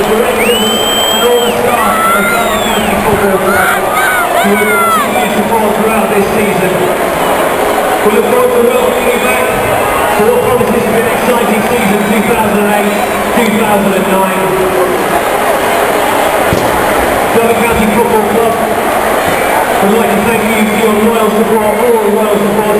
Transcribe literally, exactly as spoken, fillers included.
directors and all the staff of the Derby County Football Club who have continued support throughout this season. We look forward to welcoming you back for what promises to be an exciting season two thousand eight two thousand nine. Derby County Football Club would like to thank you for your loyal support, all the loyal support